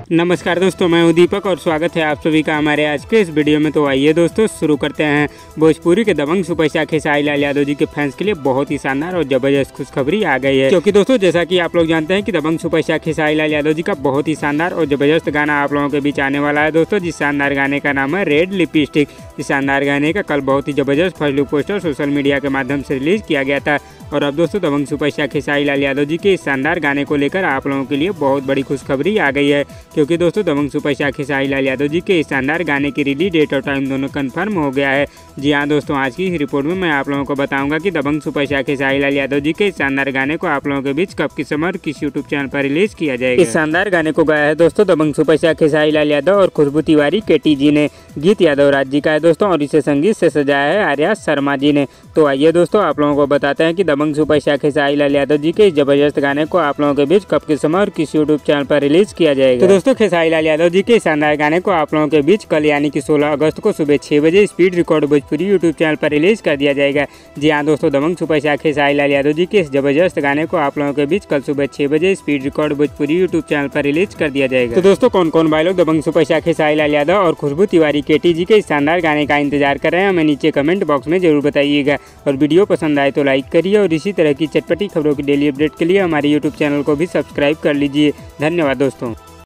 नमस्कार दोस्तों, मैं हूं दीपक और स्वागत है आप सभी का हमारे आज के इस वीडियो में। तो आइए दोस्तों शुरू करते हैं। भोजपुरी के दबंग सुपरस्टार खेसारी लाल यादव जी के फैंस के लिए बहुत ही शानदार और जबरदस्त खुशखबरी आ गई है, क्योंकि दोस्तों जैसा कि आप लोग जानते हैं कि दबंग सुपरस्टार खेसारी लाल यादव जी का बहुत ही शानदार और जबरदस्त गाना आप लोगों के बीच आने वाला है दोस्तों। जिस शानदार गाने का नाम है रेड लिपस्टिक। इस शानदार गाने का कल बहुत ही जबरदस्त first look poster social media के माध्यम से रिलीज किया गया था। और अब दोस्तों दबंग सुपरस्टार खेसारी लाल यादव जी के इस शानदार गाने को लेकर आप लोगों के लिए बहुत बड़ी खुशखबरी आ गई है, क्योंकि दोस्तों दबंग सुपरस्टार खेसारी लाल यादव जी के इस शानदार गाने की रिलीज डेट और टाइम दोनों कंफर्म हो गया है। जी हाँ दोस्तों, आज की इस रिपोर्ट में मैं आप लोगों को बताऊंगा कि दबंग सुपरस्टार खेसारी लाल यादव जी के इस शानदार गाने को आप लोगों के बीच कब किस समय और किस यूट्यूब चैनल पर रिलीज किया जाएगा। इस शानदार गाने को गाया है दोस्तों दबंग सुपरस्टार खेसारी लाल यादव और खुशबू तिवारी केटी जी ने। गीत यादव राज जी का है दोस्तों और इसे संगीत से सजाया है आर्या शर्मा जी ने। तो आइए दोस्तों आप लोगों को बताते हैं कि दबंग सुपरस्टार खेसारी लाल यादव जी के इस जबरदस्त गाने को आप लोगों के बीच कब किस समय और किस यूट्यूब चैनल पर रिलीज किया जाएगा। तो दोस्तों खेसारी लाल यादव जी के शानदार गाने को आप लोगों के बीच कल यानी कि 16 अगस्त को सुबह 6 बजे speed record Bhojpuri YouTube channel पर रिलीज कर दिया जाएगा। जी हाँ दोस्तों, दबंग सुपरस्टार खेसारी लाल यादव जी के इस जबरदस्त गाने को आप लोगों के बीच कल सुबह 6 बजे speed record Bhojpuri YouTube channel पर रिलीज कर दिया जाएगा। तो दोस्तों कौन कौन भाई लोग दबंग सुपरस्टार खेसारी लाल यादव और खुशबू तिवारी केटी जी के इस शानदार गाने का इंतजार कर रहे हैं, हमें नीचे कमेंट बॉक्स में जरूर बताइएगा। और वीडियो पसंद आए तो लाइक करिए और इसी तरह की चटपटी खबरों की डेली अपडेट के लिए हमारे यूट्यूब चैनल को भी सब्सक्राइब कर लीजिए। धन्यवाद दोस्तों।